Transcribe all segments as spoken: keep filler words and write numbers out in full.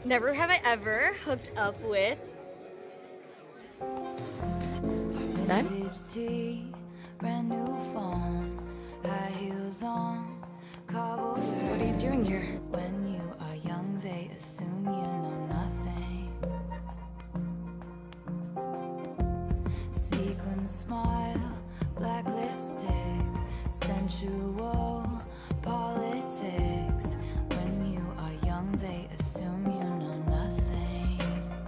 Never have I ever hooked up with Ben. Brand new phone, high heels on, What are you doing here? when you are young, they assume you know nothing. Sequin smile, black lipstick, sensual politics. When you are young, they assume you know nothing.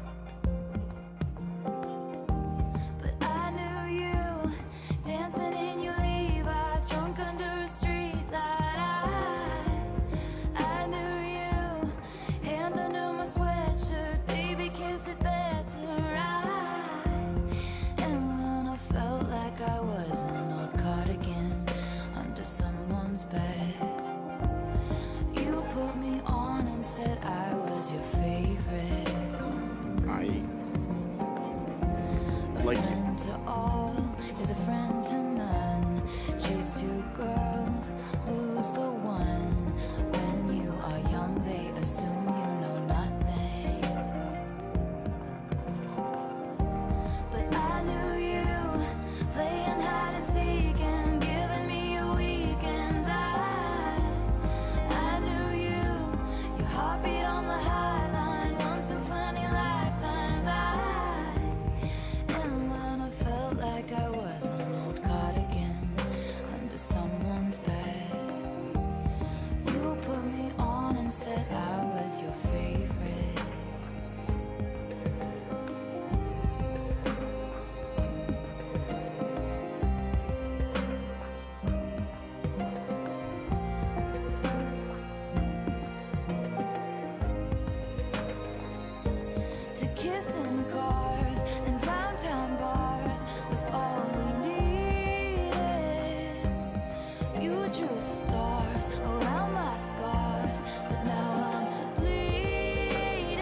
But I knew you dancing in your Levi's, drunk under a street light. I, I knew you, hand under my sweatshirt, baby, kiss it better. I, and when I felt like I was an old cardigan under someone's bed, you put me on and said I was your favorite. I A liked it. friend to all is a friend to none. Chase two girls, lose the one. When you are young, they assume you know nothing. But I knew you, playing hide and seek and giving me your weekends. I, I knew you, your heartbeat on the high line, once in twenty lifetimes. I, and when I felt like I was an old cardigan under someone's bed, you put me on and said I was your favorite. To kiss in cars and downtown bars was all we needed. You drew stars around my scars, but now I'm bleeding.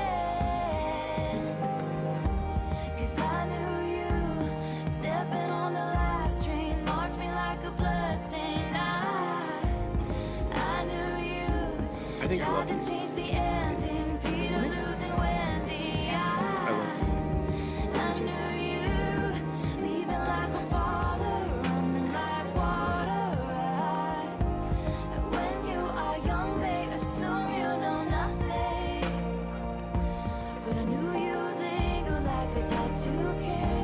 'Cause I knew you, stepping on the last train, marked me like a bloodstain. I, I knew you, I think I love tried to you. change the ending, Peter losing Wendy. I love you. I knew you, leaving like a father, running like water. I, and when you are young, they assume you know nothing. But I knew you'd linger like a tattoo can.